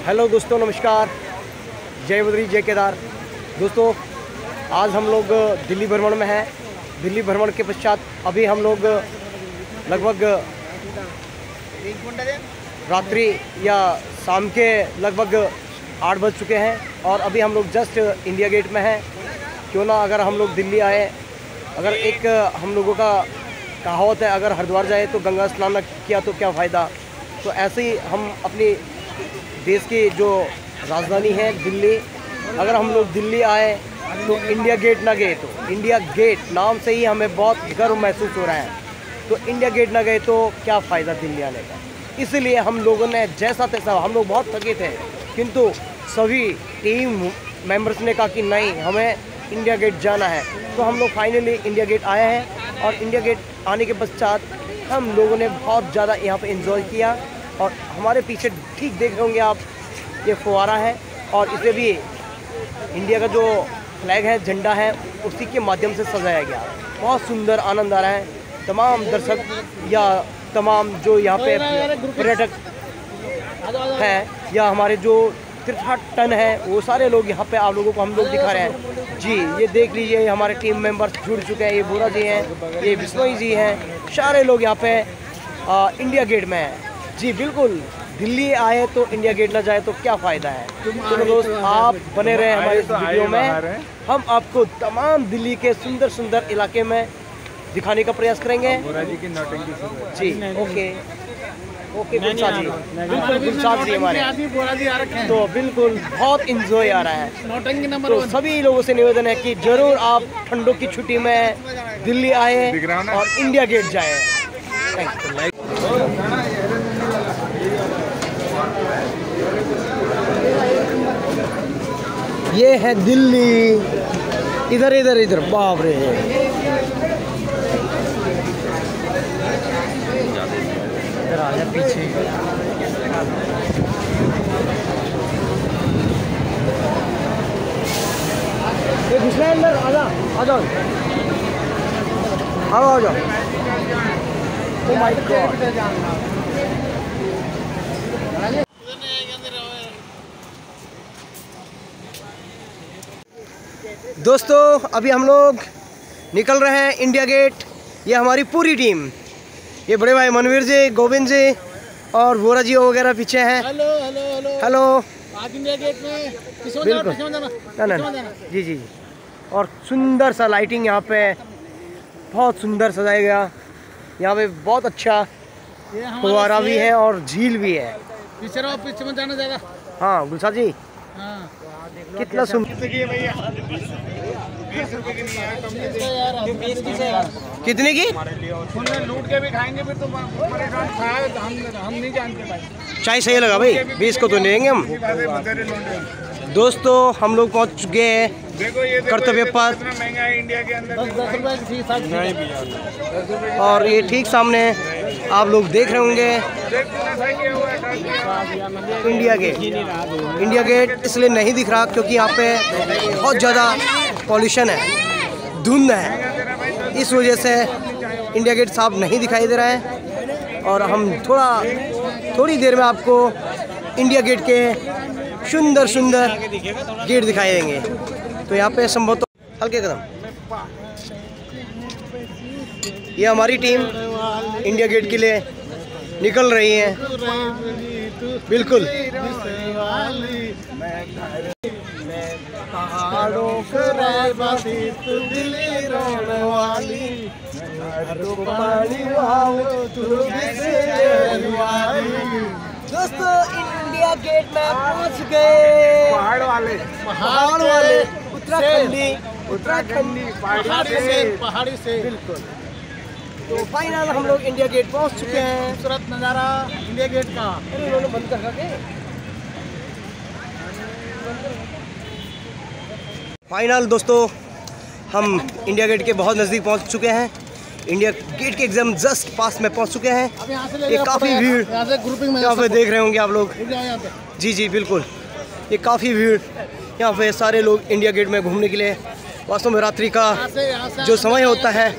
Hello दोस्तों, नमस्कार। जय बद्री जय केदार। दोस्तों, आज हम लोग दिल्ली भ्रमण में हैं। दिल्ली भ्रमण के पश्चात अभी हम लोग लगभग रात्रि या शाम के लगभग 8 बज चुके हैं और अभी हम लोग जस्ट इंडिया गेट में हैं। क्यों ना अगर हम लोग दिल्ली आए, अगर एक हम लोगों का कहावत है, अगर हरिद्वार जाए तो गंगा स्नान न किया तो क्या फ़ायदा। तो ऐसे ही हम अपनी देश की जो राजधानी है दिल्ली, अगर हम लोग दिल्ली आए तो इंडिया गेट ना गए तो, इंडिया गेट नाम से ही हमें बहुत गर्व महसूस हो रहा है। तो इंडिया गेट ना गए तो क्या फ़ायदा दिल्ली आने का। इसलिए हम लोगों ने जैसा तैसा, हम लोग बहुत थके थे, किंतु सभी टीम मेंबर्स ने कहा कि नहीं, हमें इंडिया गेट जाना है। तो हम लोग फाइनली इंडिया गेट आए हैं और इंडिया गेट आने के पश्चात हम लोगों ने बहुत ज़्यादा यहाँ पे एंजॉय किया। और हमारे पीछे ठीक देख रहे होंगे आप, ये फुवारा है और इसे भी इंडिया का जो फ्लैग है, झंडा है, उसी के माध्यम से सजाया गया। बहुत सुंदर आनंद आ रहा है। तमाम दर्शक या तमाम जो यहाँ पे पर्यटक हैं या हमारे जो तीर्थाटन है, वो सारे लोग यहाँ पे आप लोगों को हम लोग दिखा रहे हैं। जी, ये देख लीजिए, हमारे टीम मेंबर्स जुड़ चुके हैं। ये बोरा जी हैं, ये बिश्नोई जी हैं, सारे लोग यहाँ पे इंडिया गेट में हैं। जी बिल्कुल, दिल्ली आए तो इंडिया गेट ना जाए तो क्या फ़ायदा है। चलो दोस्त, आप बने रहे हमारे इस वीडियो में। हम आपको तमाम दिल्ली के सुंदर सुंदर इलाके में दिखाने का प्रयास करेंगे। जी ओके ओके, गुलशाद जी, बिल्कुल गुलशाद जी हमारे, तो बिल्कुल बहुत इंजॉय आ रहा है। तो सभी लोगों से निवेदन है कि ज़रूर आप ठंडों की छुट्टी में दिल्ली आए और इंडिया गेट जाए। ये है दिल्ली, इधर इधर इधर, बाप रे। इधर आ जा पीछे। ये घुसना है अंदर, आ जाओ आ जाओ आ जाओ। Oh my god. दोस्तों, अभी हम लोग निकल रहे हैं इंडिया गेट। ये हमारी पूरी टीम, ये बड़े भाई मनवीर जी, गोविंद जी और बोरा जी वगैरह पीछे हैं। Hello hello hello hello. आज इंडिया गेट में बिल्कुल ना जी जी। और सुंदर सा लाइटिंग यहाँ पे बहुत सुंदर सजाया गया। यहाँ पे बहुत अच्छा फुवारा भी है और झील भी है। पीछे मत जाना ज़्यादा। हाँ गुलशाद जी, हाँ कितना सुंदर। कितने की लूट के भी खाएंगे, फिर तो हम नहीं जानते भाई। चाय सही लगा भाई, 20 को तो लेंगे हम। दोस्तों, हम लोग पहुंच चुके हैं कर्तव्य पथ। इंडिया के अंदर और ये ठीक सामने आप लोग देख रहे होंगे इंडिया गेट। इंडिया गेट इसलिए नहीं दिख रहा क्योंकि यहाँ पे बहुत ज़्यादा पॉल्यूशन है, धुंध है, इस वजह से इंडिया गेट साफ नहीं दिखाई दे रहा है। और हम थोड़ी देर में आपको इंडिया गेट के सुंदर सुंदर गेट दिखाई देंगे। तो यहाँ पे संभवतः हल्के कदम, ये हमारी टीम इंडिया गेट के लिए निकल रही है। बिल्कुल दोस्तों, इंडिया गेट में पहुंच गए। पहाड़ वाले उत्तराखंडी पहाड़ी से बिल्कुल। तो फाइनल हम लोग इंडिया गेट पहुंच चुके हैं। खूबसूरत नज़ारा इंडिया गेट का। उन्होंने बंद कर के फाइनल दोस्तों, हम इंडिया गेट के बहुत नज़दीक पहुंच चुके हैं। इंडिया गेट के एग्जाम जस्ट पास में पहुंच चुके हैं। ये काफ़ी भीड़ यहाँ पे देख रहे होंगे आप लोग। जी जी बिल्कुल, ये काफ़ी भीड़ यहाँ पे, सारे लोग इंडिया गेट में घूमने के लिए। वास्तव में रात्रि का जो समय होता है,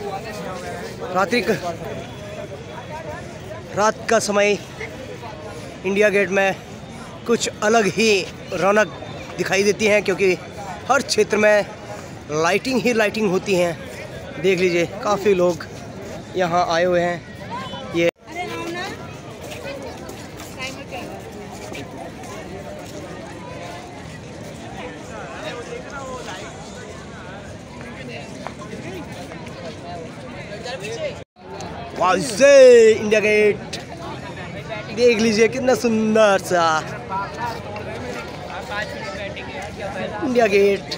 रात का समय इंडिया गेट में कुछ अलग ही रौनक दिखाई देती है, क्योंकि हर क्षेत्र में लाइटिंग ही लाइटिंग होती हैं। देख लीजिए काफ़ी लोग यहाँ आए हुए हैं। ये वाह, इंडिया गेट देख लीजिए कितना सुंदर सा इंडिया गेट।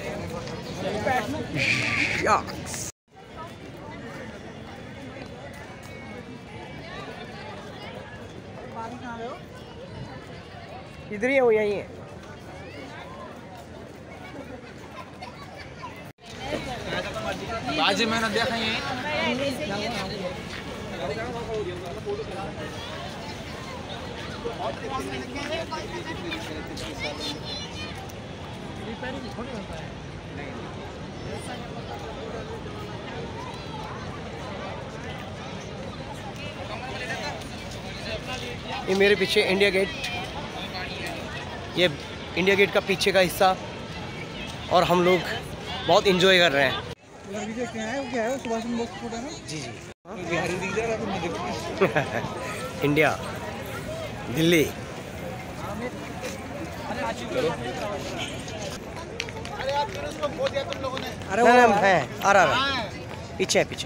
इधर ही है वो, यहीं है। बाजी मैंने देखा है। ये मेरे पीछे इंडिया गेट, ये इंडिया गेट का पीछे का हिस्सा, और हम लोग बहुत इंजॉय कर रहे हैं। जी जी इंडिया दिल्ली। अरे वो है आ रहा पीछे पीछे।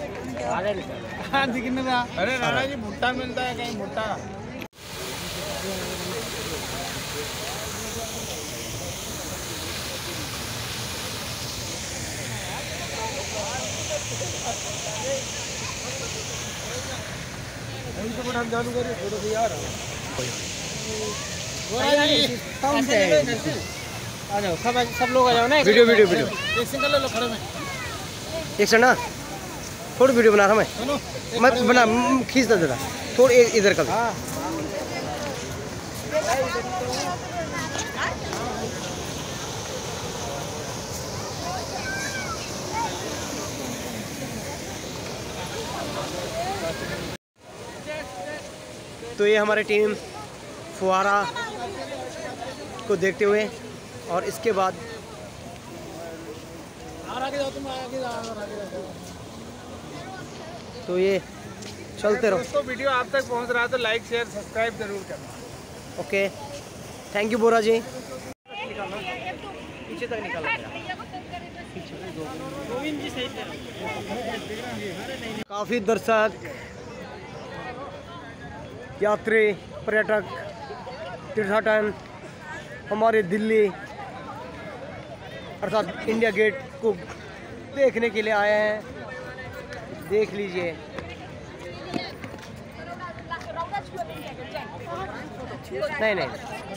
अरे राणा जी भुट्टा मिलता है कहीं भुट्टा। चालू करिए फोटो भी आ रहा है। आ जाओ सब लोग आ जाओ ना। वीडियो वीडियो वीडियो एक सिंगल ले लो खड़े में। एक से ना थोड़ी वीडियो बना रहा मैं बना खींच दे जरा थोड़ी इधर का भी। तो ये हमारी टीम फुहारा को देखते हुए, और इसके बाद तो ये चलते रहो। दोस्तों वीडियो आप तक पहुंच रहा है तो लाइक शेयर सब्सक्राइब जरूर करना। Okay, thank you Bora ji. पीछे तक निकाला काफ़ी दर्शक, यात्री, पर्यटक, तीर्थाटन हमारे दिल्ली अर्थात इंडिया गेट को देखने के लिए आए हैं। देख लीजिए नहीं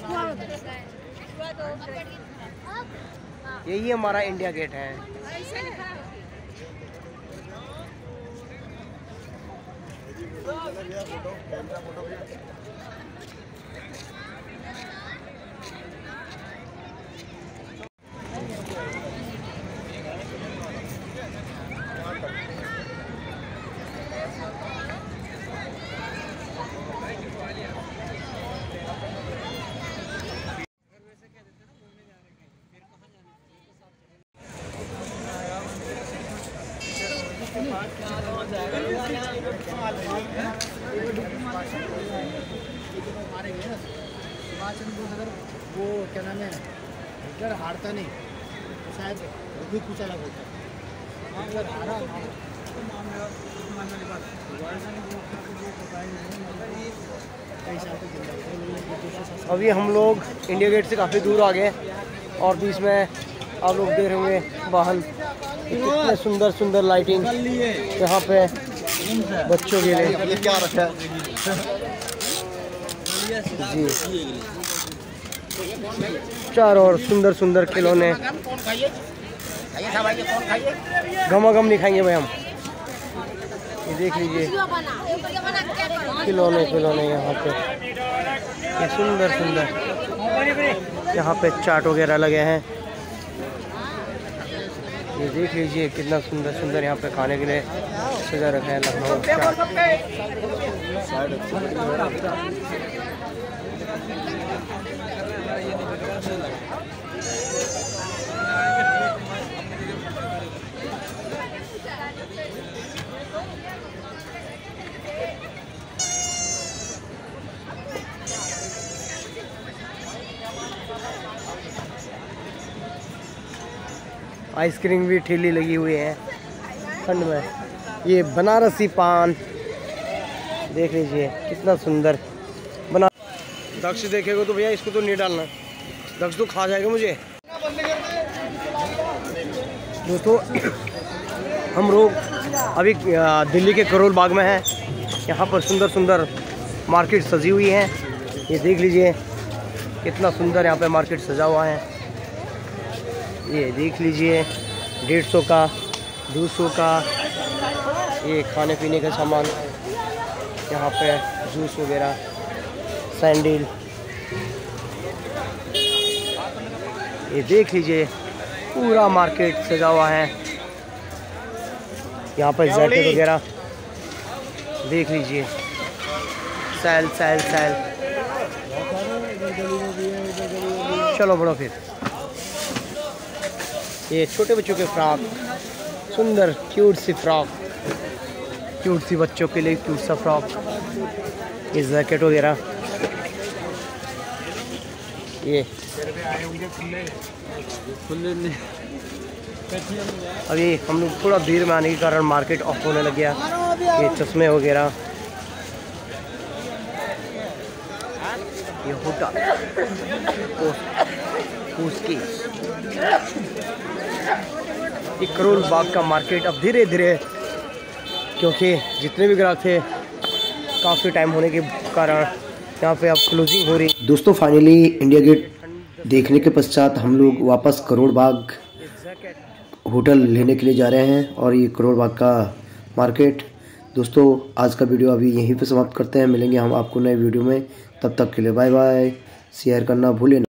यही हमारा इंडिया गेट है। वो क्या नाम है, हिटलर हारता नहीं तो शायद भी कुछ अलग होता है। हिटलर हारा अभी हम लोग इंडिया गेट से काफ़ी दूर आ गए, और बीच में आप लोग देख रहे होंगे वाहन, कितने सुंदर सुंदर लाइटिंग यहाँ पे बच्चों के लिए। ये क्या रखा है जी, चारों ओर सुंदर सुंदर खिलौने। घमाघम नहीं खाएंगे भाई हम। ये देख लीजिए खिलौने खिलौने यहाँ पे, ये सुंदर सुंदर यहाँ पे चाट वगैरह लगे हैं। ये देख लीजिए कितना सुंदर सुंदर यहाँ पे खाने के लिए सजा रखा है लखनऊ चाट। आइसक्रीम भी ठेली लगी हुई है ठंड में। ये बनारसी पान देख लीजिए कितना सुंदर बना। दक्ष देखेगा तो भैया इसको तो नहीं डालना, दक्ष तो खा जाएगा मुझे। दोस्तों हम लोग अभी दिल्ली के करोल बाग में हैं। यहाँ पर सुंदर सुंदर मार्केट सजी हुई है। ये देख लीजिए कितना सुंदर यहाँ पे मार्केट सजा हुआ है। ये देख लीजिए 150 का 200 का ये खाने पीने का सामान, यहाँ पे जूस वगैरह, सैंडल। ये देख लीजिए पूरा मार्केट सजा हुआ है। यहाँ पर जैकेट वगैरह देख लीजिए, सैल सैल सैल। चलो बढ़ो फिर। ये छोटे बच्चों के फ्रॉक, सुंदर क्यूट सी फ्रॉक, क्यूट सी बच्चों के लिए क्यूट सा फ्रॉक। ये जैकेट वगैरह। ये अभी हम लोग थोड़ा भीड़ में आने के कारण मार्केट ऑफ होने लग गया। ये चश्मे वगैरह, ये होटल उसकी। ये करोल बाग का मार्केट अब धीरे धीरे, क्योंकि जितने भी ग्राहक थे काफ़ी टाइम होने के कारण यहाँ पे अब क्लोजिंग हो रही। दोस्तों फाइनली इंडिया गेट देखने के पश्चात हम लोग वापस करोल बाग होटल लेने के लिए जा रहे हैं, और ये करोल बाग का मार्केट। दोस्तों आज का वीडियो अभी यहीं पे समाप्त करते हैं। मिलेंगे हम आपको नए वीडियो में, तब तक के लिए बाय बाय। शेयर करना भूलें ना।